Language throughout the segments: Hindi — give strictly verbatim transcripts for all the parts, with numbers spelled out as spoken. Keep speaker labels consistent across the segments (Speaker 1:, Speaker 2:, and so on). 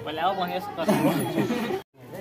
Speaker 1: पहले आओ वहीं से कर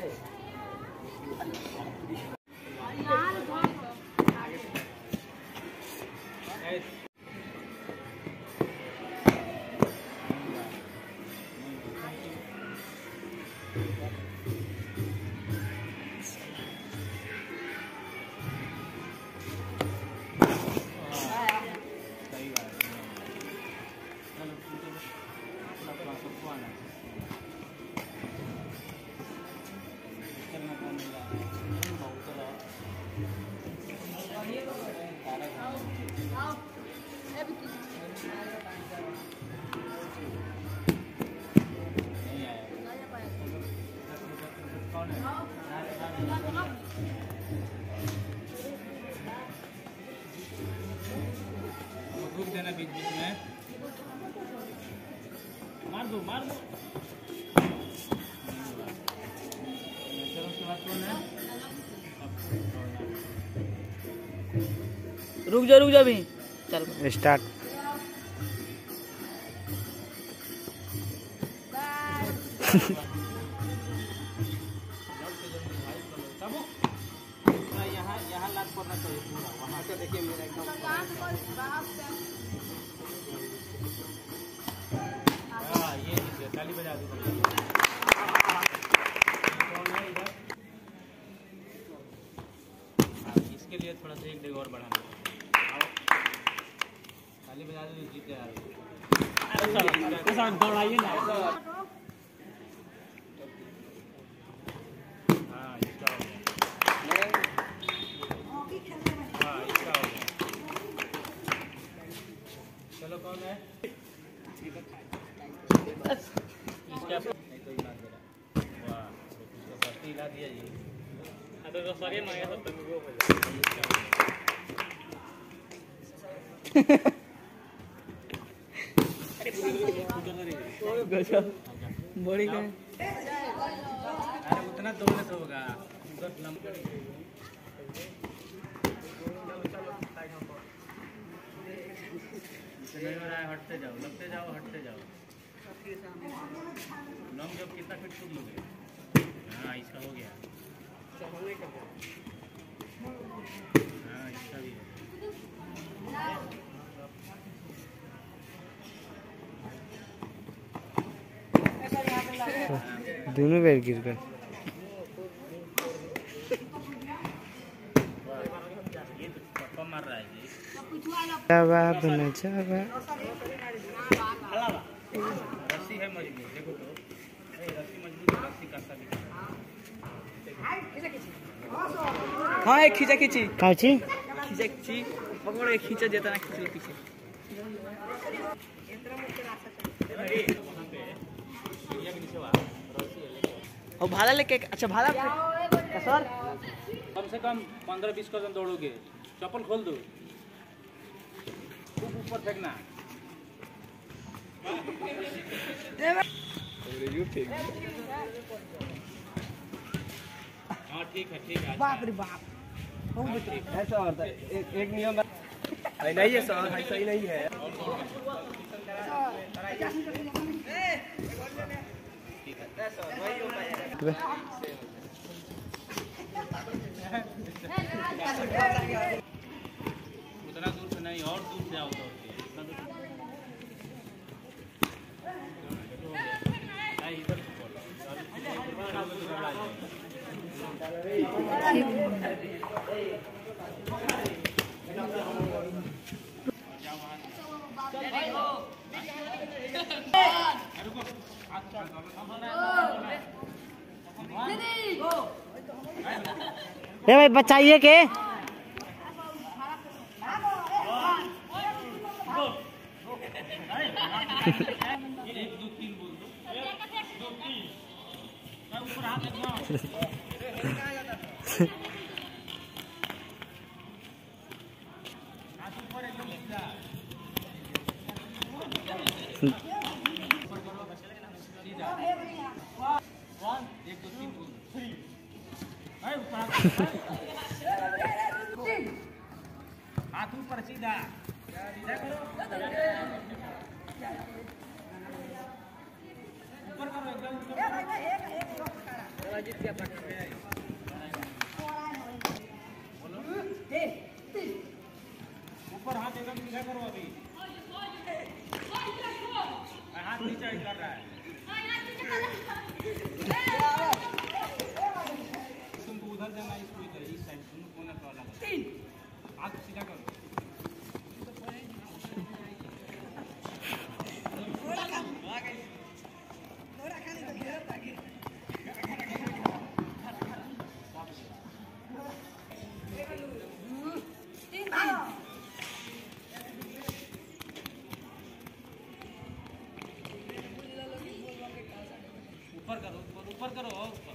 Speaker 1: रुक देना बीच बीच में, मार दो मार दो। चलो उसके बाद कौन है?
Speaker 2: रुक जा रुक जा भी, चल
Speaker 3: स्टार्ट।
Speaker 1: यहाँ यहाँ लाग पड़ना चाहिए पूरा, वहाँ से देखिए मेरा एकदम हाँ ये लीजिए, ताली बजा दो। इसके लिए थोड़ा सा एक डेग और बढ़ाना, ताली बजा दो, जीते यार। दौड़ाइए ना। हाँ इसका हो गया, हाँ इसका हो गया। चलो कौन है? इसका नहीं तो इलाज दे रहा। वाह इसको सस्ती इलाज दिया जी। हाँ तो सारे मांगे सब तक वो
Speaker 2: बड़ी का
Speaker 1: अरे उतना दौड़ने से होगा, नहीं हो रहा है, हटते जाओ, लगते जाओ, हटते जाओ। लॉन्ग जंप कितना फीट कूद लोगे? हाँ इसका हो गया, हाँ इसका भी है।
Speaker 3: दोनों बेर गिर गए।
Speaker 1: पप्पा मार रहा है जी।
Speaker 3: जावा बना जावा।
Speaker 1: रस्सी है मजबूत, देखो तो रस्सी मजबूत है, रस्सी काटता भी।
Speaker 2: हाँ एक खींचा खींची
Speaker 3: काची
Speaker 2: खींचा खींची पकड़ो, एक खींचा देता ना खींच पीछे। और भाला लेके, अच्छा भाला सर
Speaker 1: कम से कम पंद्रह बीस कदम दौड़ोगे। चप्पल खोल दो, खूब ऊपर फेंकना। हाँ ठीक है ठीक है।
Speaker 2: बाप रे बाप,
Speaker 3: ऐसा होता है। एक, एक नियम नहीं है सर, सही नहीं है।
Speaker 1: उतना दूर से नहीं, और दूर से आओ दौड़ के। इतना दूर नहीं, इधर से बोलो।
Speaker 3: ए भाई बचाइए के
Speaker 1: हाथ ऊपर सीधा सीधा करो, ऊपर करो एकदम ऊपर। ऊपर हाथ एकदम सीधा करो अभी। हाथ नीचे कर रहा है। तुमको उधर जाना इसको इधर इस साइड तुम कोना पे वाला हाथ सीधा करो। ऊपर करो ऊपर करो और ऊपर।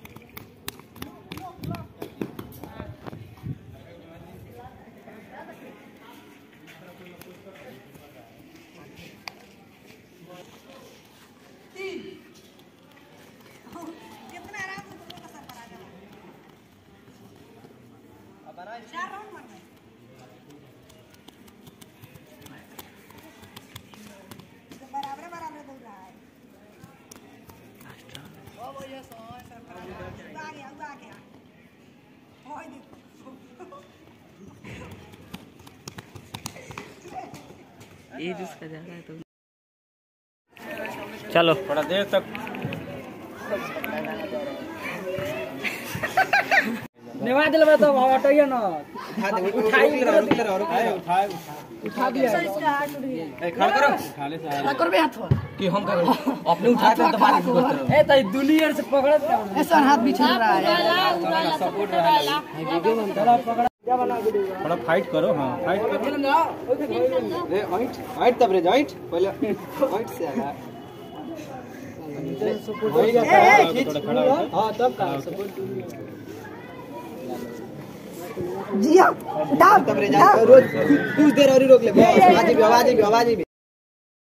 Speaker 4: कितना आराम से तुम लोग का सर पर आ जाना। चार राउंड मारना है। तो बराबर बराबर बोल रहा है। ओ भैया सौ सर पर आ गया आ गया। ओए देखो।
Speaker 2: ये जिसका जा रहा है तो
Speaker 1: चलो थोड़ा देर तक
Speaker 3: नेवा दिल में तो हटाइए ना उठाई उठाए उठाए उठा दिया खड़ा करो खाली से खड़ा कर बे हाथ कि हम कर अपने उठाते तो बात करते ए त दुनिया से पकड़त ऐसा हाथ बिछा रहा है सपोर्ट रहा है वीडियो में थोड़ा पकड़ा क्या बना वीडियो थोड़ा फाइट करो हां फाइट करो ए हाइट हाइट तब रे हाइट पहले हाइट से आया सपोर्ट हो गया थोड़ा खड़ा हां तब का सपोर्ट
Speaker 4: जी हां डाल
Speaker 3: तब रे जा रोज कुछ देर और रोक ले आवाज भी आवाज भी आवाज भी